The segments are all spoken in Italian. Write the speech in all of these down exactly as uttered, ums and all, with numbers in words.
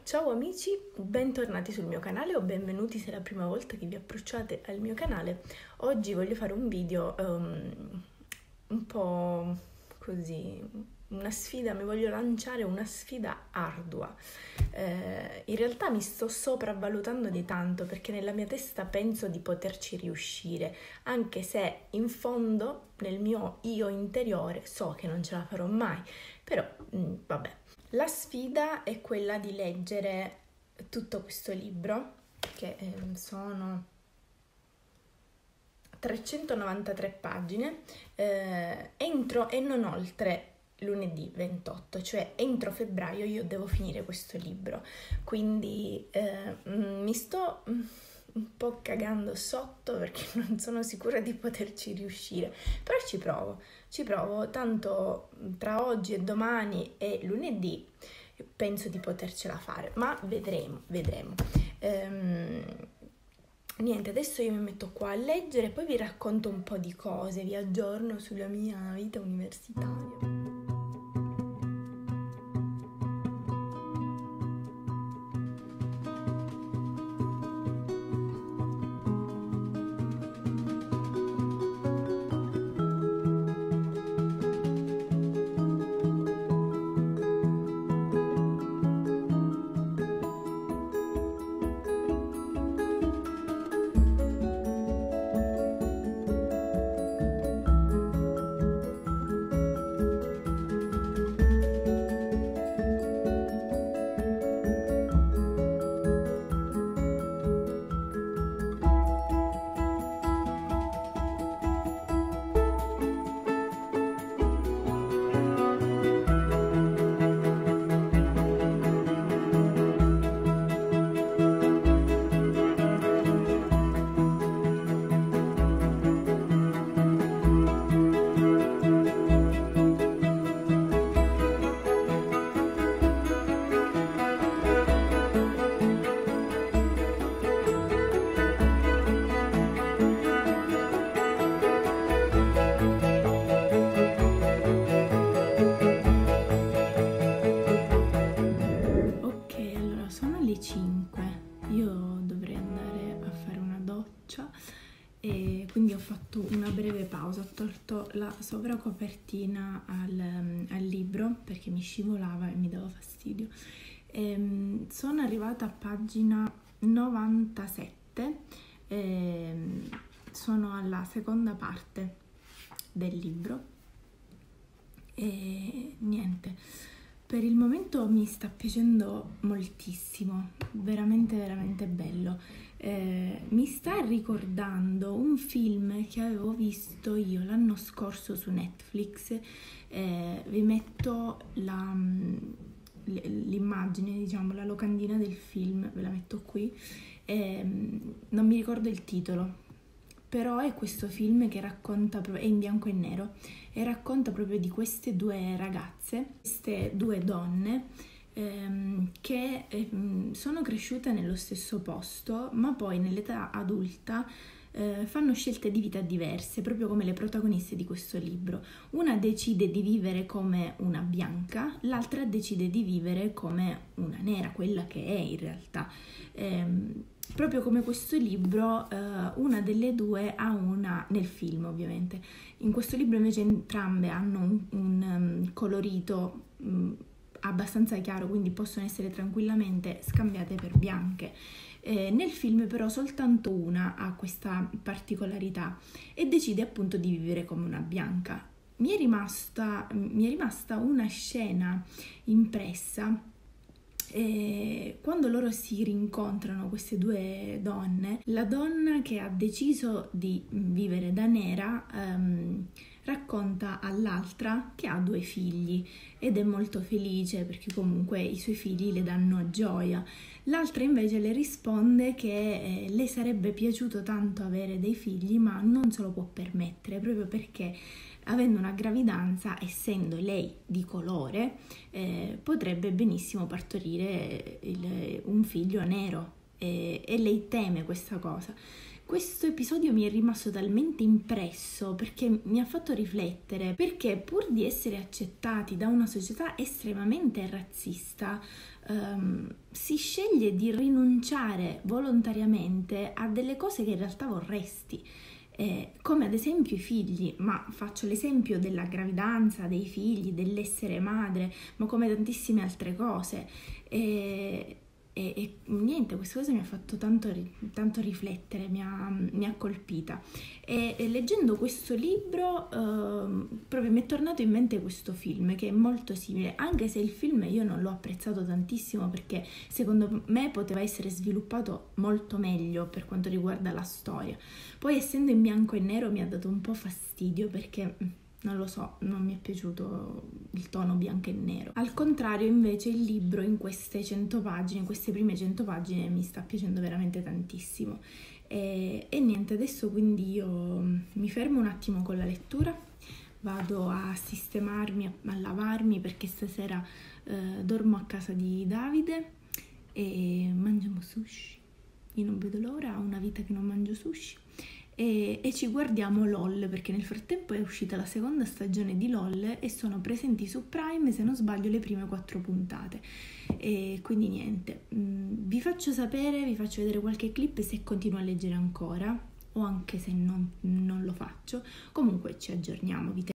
Ciao amici, bentornati sul mio canale o benvenuti se è la prima volta che vi approcciate al mio canale. Oggi voglio fare un video um, un po' così, una sfida, mi voglio lanciare una sfida ardua. Eh, in realtà mi sto sopravvalutando di tanto perché nella mia testa penso di poterci riuscire, anche se in fondo nel mio io interiore so che non ce la farò mai, però mh, vabbè. La sfida è quella di leggere tutto questo libro, che eh, sono trecentonovantatré pagine, eh, entro e non oltre lunedì ventotto, cioè entro febbraio io devo finire questo libro, quindi eh, mi sto un po' cagando sotto perché non sono sicura di poterci riuscire, però ci provo, ci provo, tanto tra oggi e domani e lunedì penso di potercela fare, ma vedremo, vedremo. Ehm, niente, adesso io mi metto qua a leggere, poi vi racconto un po' di cose, vi aggiorno sulla mia vita universitaria. E quindi ho fatto una breve pausa, ho tolto la sovracopertina al, al libro perché mi scivolava e mi dava fastidio. E sono arrivata a pagina novantasette, e sono alla seconda parte del libro e niente, per il momento mi sta piacendo moltissimo, veramente veramente bello. Eh, mi sta ricordando un film che avevo visto io l'anno scorso su Netflix. Eh, vi metto la, l'immagine, diciamo, la locandina del film, ve la metto qui. Eh, non mi ricordo il titolo, però è questo film che racconta, è in bianco e nero, e racconta proprio di queste due ragazze, queste due donne, che sono cresciute nello stesso posto, ma poi nell'età adulta eh, fanno scelte di vita diverse, proprio come le protagoniste di questo libro. Una decide di vivere come una bianca, l'altra decide di vivere come una nera, quella che è in realtà. Ehm, proprio come questo libro, eh, una delle due ha una, nel film ovviamente, in questo libro invece entrambe hanno un, un um, colorito um, abbastanza chiaro, quindi possono essere tranquillamente scambiate per bianche. Eh, nel film però soltanto una ha questa particolarità e decide appunto di vivere come una bianca. Mi è rimasta, mi è rimasta una scena impressa eh, quando loro si rincontrano, queste due donne. La donna che ha deciso di vivere da nera ehm, racconta all'altra che ha due figli ed è molto felice perché comunque i suoi figli le danno gioia. L'altra invece le risponde che eh, le sarebbe piaciuto tanto avere dei figli ma non se lo può permettere proprio perché avendo una gravidanza, essendo lei di colore, eh, potrebbe benissimo partorire il, un figlio nero e, e lei teme questa cosa. questo episodio mi è rimasto talmente impresso perché mi ha fatto riflettere, perché pur di essere accettati da una società estremamente razzista, ehm, si sceglie di rinunciare volontariamente a delle cose che in realtà vorresti. Eh, come ad esempio i figli, ma faccio l'esempio della gravidanza, dei figli, dell'essere madre, ma come tantissime altre cose. E, e, e niente, questa cosa mi ha fatto tanto, tanto riflettere, mi ha, mi ha colpita. E, e leggendo questo libro, eh, proprio mi è tornato in mente questo film che è molto simile, anche se il film io non l'ho apprezzato tantissimo perché secondo me poteva essere sviluppato molto meglio per quanto riguarda la storia. Poi essendo in bianco e nero mi ha dato un po' fastidio perché non lo so, non mi è piaciuto il tono bianco e nero. Al contrario, invece, il libro in queste cento pagine, in queste prime cento pagine, mi sta piacendo veramente tantissimo. E, e niente, adesso quindi io mi fermo un attimo con la lettura, vado a sistemarmi, a, a lavarmi perché stasera eh, dormo a casa di Davide e mangiamo sushi. Io non vedo l'ora, ho una vita che non mangio sushi. E, e ci guardiamo LOL perché nel frattempo è uscita la seconda stagione di LOL e sono presenti su Prime, se non sbaglio, le prime quattro puntate. E quindi niente, vi faccio sapere, vi faccio vedere qualche clip se continuo a leggere ancora o anche se non, non lo faccio. Comunque ci aggiorniamo. Vi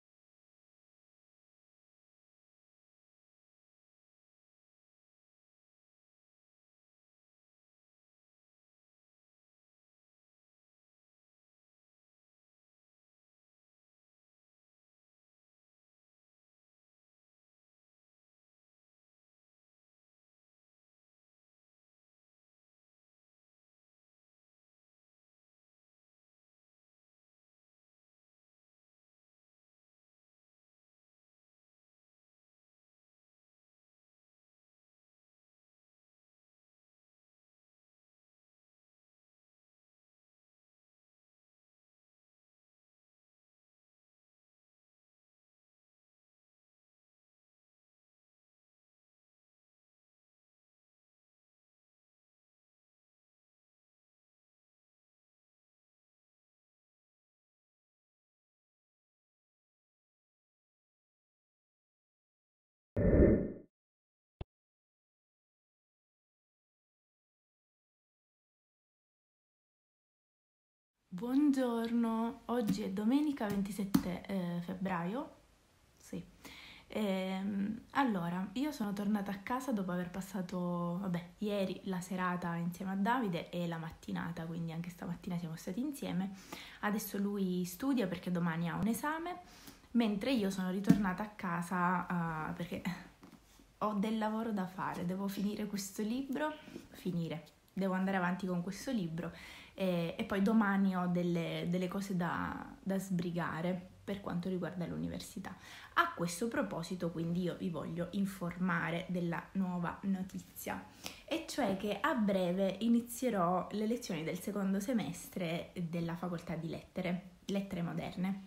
Buongiorno, oggi è domenica ventisette eh, febbraio, sì. Ehm, allora, io sono tornata a casa dopo aver passato, vabbè, ieri la serata insieme a Davide e la mattinata, quindi anche stamattina siamo stati insieme. Adesso lui studia perché domani ha un esame, mentre io sono ritornata a casa uh, perché ho del lavoro da fare, devo finire questo libro, finire, devo andare avanti con questo libro e, e poi domani ho delle, delle cose da, da sbrigare per quanto riguarda l'università. A questo proposito, quindi, io vi voglio informare della nuova notizia, e cioè che a breve inizierò le lezioni del secondo semestre della facoltà di lettere, lettere moderne.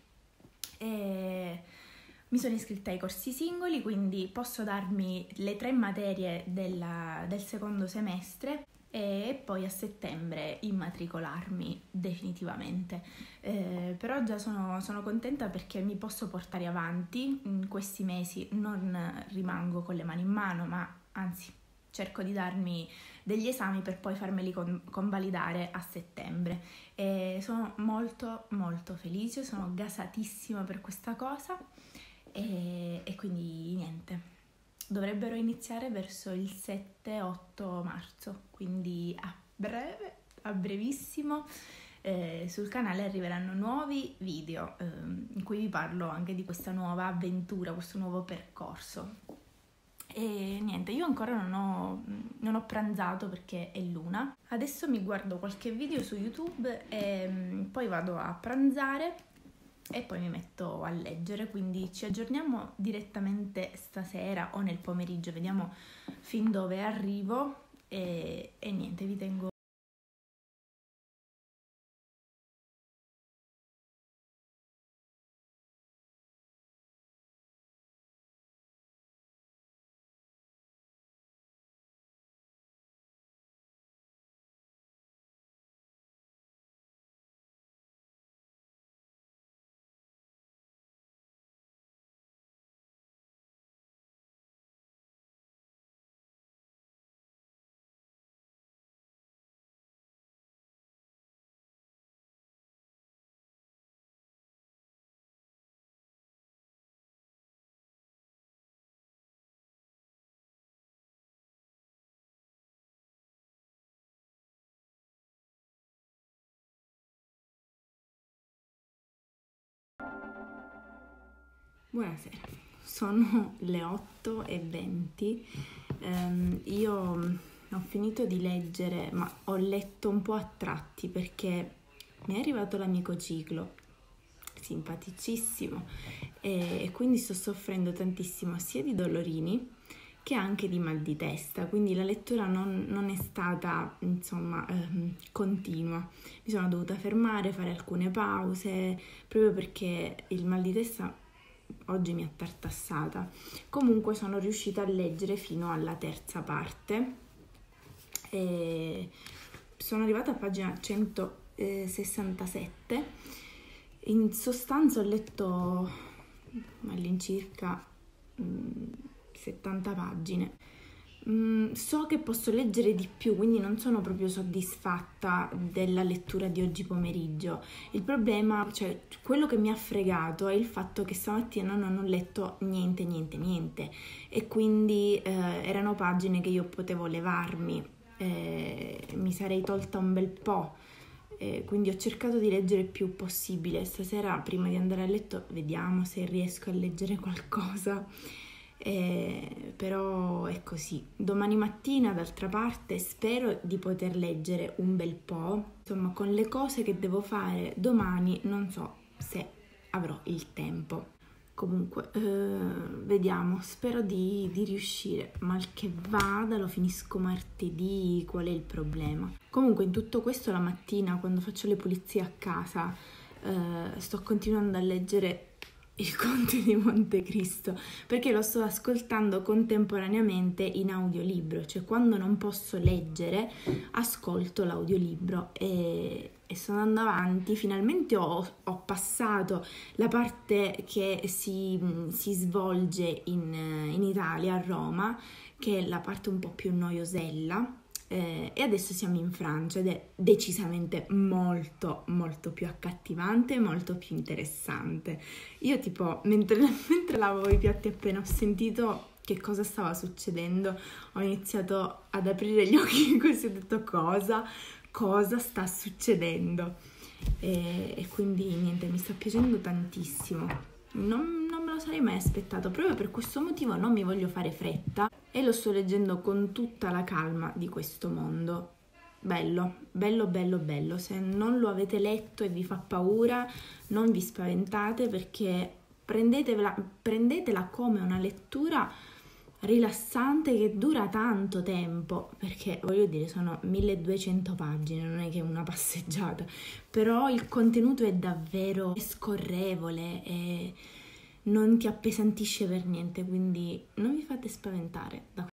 E mi sono iscritta ai corsi singoli, quindi posso darmi le tre materie della, del secondo semestre e poi a settembre immatricolarmi definitivamente. Eh, però già sono, sono contenta perché mi posso portare avanti in questi mesi, non rimango con le mani in mano, ma anzi cerco di darmi degli esami per poi farmeli con, convalidare a settembre. E sono molto molto felice, sono gasatissima per questa cosa e, e quindi niente. Dovrebbero iniziare verso il sette otto marzo, quindi a breve, a brevissimo, eh, sul canale arriveranno nuovi video eh, in cui vi parlo anche di questa nuova avventura, questo nuovo percorso. E niente, io ancora non ho, non ho pranzato perché è l'una. Adesso mi guardo qualche video su YouTube e poi vado a pranzare e poi mi metto a leggere, quindi ci aggiorniamo direttamente stasera o nel pomeriggio, vediamo fin dove arrivo e, e niente, vi tengo Buonasera, sono le otto e venti. Um, io ho finito di leggere, ma ho letto un po' a tratti perché mi è arrivato l'amico ciclo, simpaticissimo, e, e quindi sto soffrendo tantissimo sia di dolorini che anche di mal di testa, quindi la lettura non, non è stata, insomma, ehm, continua. Mi sono dovuta fermare, fare alcune pause, proprio perché il mal di testa oggi mi ha tartassata. Comunque sono riuscita a leggere fino alla terza parte e sono arrivata a pagina centosessantasette. In sostanza ho letto all'incirca mh, settanta pagine. Mm, so che posso leggere di più, quindi non sono proprio soddisfatta della lettura di oggi pomeriggio. Il problema, cioè quello che mi ha fregato è il fatto che stamattina non ho letto niente, niente, niente e quindi eh, erano pagine che io potevo levarmi, eh, mi sarei tolta un bel po'. Eh, quindi ho cercato di leggere il più possibile. Stasera, prima di andare a letto, vediamo se riesco a leggere qualcosa. Eh, però è così. Domani mattina, d'altra parte, spero di poter leggere un bel po'. Insomma, con le cose che devo fare domani non so se avrò il tempo. Comunque, eh, vediamo, spero di, di riuscire. Mal che vada, lo finisco martedì, qual è il problema? Comunque, in tutto questo, la mattina, quando faccio le pulizie a casa, eh, sto continuando a leggere Il Conte di Montecristo, perché lo sto ascoltando contemporaneamente in audiolibro, cioè quando non posso leggere ascolto l'audiolibro e, e sto andando avanti. Finalmente ho, ho passato la parte che si, si svolge in, in Italia, a Roma, che è la parte un po' più noiosella. Eh, e adesso siamo in Francia ed è decisamente molto molto più accattivante, molto più interessante. Io tipo mentre, mentre lavavo i piatti, appena ho sentito che cosa stava succedendo, ho iniziato ad aprire gli occhi così, ho detto cosa, cosa sta succedendo e, e quindi niente, mi sta piacendo tantissimo. Non, non me lo sarei mai aspettato, proprio per questo motivo non mi voglio fare fretta e lo sto leggendo con tutta la calma di questo mondo. Bello, bello, bello, bello. Se non lo avete letto e vi fa paura, non vi spaventate, perché prendetela, prendetela come una lettura rilassante che dura tanto tempo, perché voglio dire sono milleduecento pagine, non è che una passeggiata, però il contenuto è davvero scorrevole e non ti appesantisce per niente, quindi non vi fate spaventare da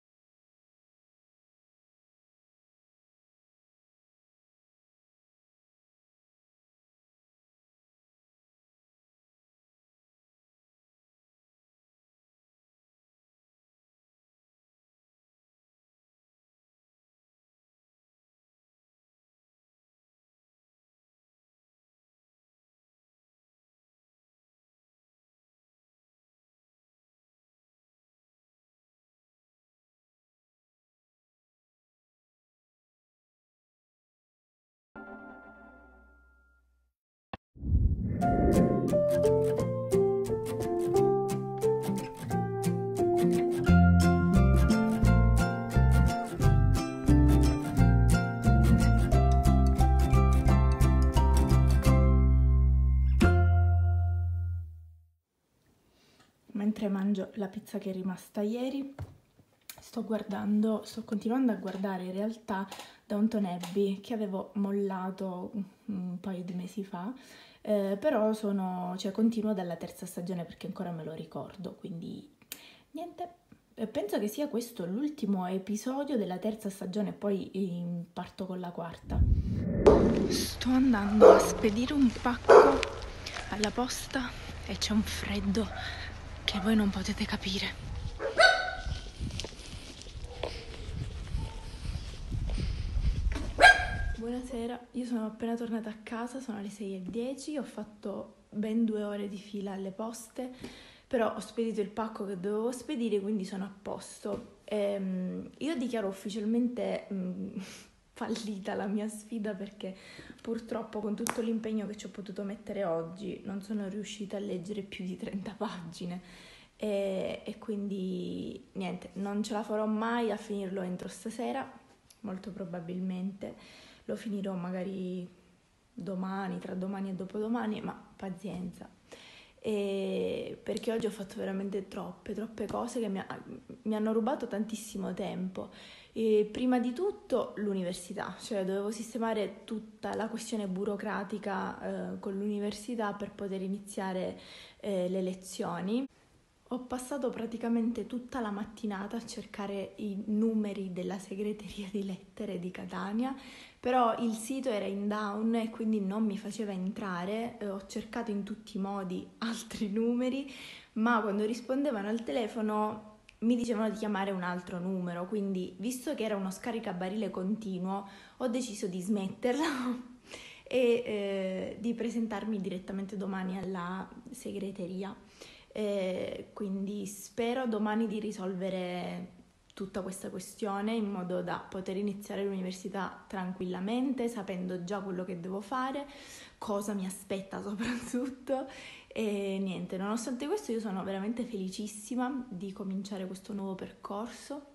Mentre mangio la pizza che è rimasta ieri, sto guardando, sto continuando a guardare in realtà Downton Abbey, che avevo mollato un paio di mesi fa, eh, però sono, cioè, continuo dalla terza stagione perché ancora me lo ricordo, quindi niente. Penso che sia questo l'ultimo episodio della terza stagione, poi eh, parto con la quarta. Sto andando a spedire un pacco alla posta e c'è un freddo che voi non potete capire. Buonasera, io sono appena tornata a casa, sono le sei e dieci, ho fatto ben due ore di fila alle poste, però ho spedito il pacco che dovevo spedire, quindi sono a posto. Ehm, io dichiaro ufficialmente mh, fallita la mia sfida, perché purtroppo con tutto l'impegno che ci ho potuto mettere oggi non sono riuscita a leggere più di trenta pagine e, e quindi niente, non ce la farò mai a finirlo entro stasera, molto probabilmente lo finirò magari domani, tra domani e dopodomani, ma pazienza. E perché oggi ho fatto veramente troppe, troppe cose che mi, ha, mi hanno rubato tantissimo tempo. E prima di tutto l'università, cioè dovevo sistemare tutta la questione burocratica eh, con l'università per poter iniziare eh, le lezioni. Ho passato praticamente tutta la mattinata a cercare i numeri della segreteria di lettere di Catania, però il sito era in down e quindi non mi faceva entrare. Eh, ho cercato in tutti i modi altri numeri, ma quando rispondevano al telefono mi dicevano di chiamare un altro numero, quindi visto che era uno scaricabarile continuo, ho deciso di smetterla e eh, di presentarmi direttamente domani alla segreteria. Eh, quindi spero domani di risolvere tutta questa questione in modo da poter iniziare l'università tranquillamente, sapendo già quello che devo fare, cosa mi aspetta soprattutto. E niente, nonostante questo io sono veramente felicissima di cominciare questo nuovo percorso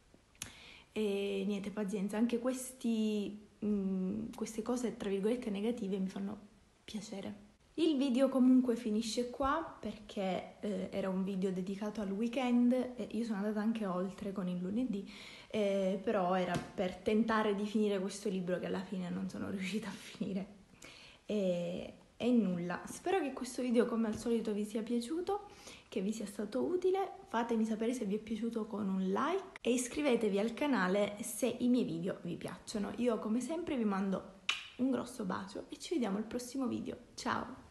e niente, pazienza, anche questi, mh, queste cose tra virgolette negative mi fanno piacere. Il video comunque finisce qua perché eh, era un video dedicato al weekend e io sono andata anche oltre con il lunedì, eh, però era per tentare di finire questo libro che alla fine non sono riuscita a finire. E, e nulla, spero che questo video come al solito vi sia piaciuto, che vi sia stato utile. Fatemi sapere se vi è piaciuto con un like e iscrivetevi al canale se i miei video vi piacciono. Io come sempre vi mando un grosso bacio e ci vediamo al prossimo video. Ciao!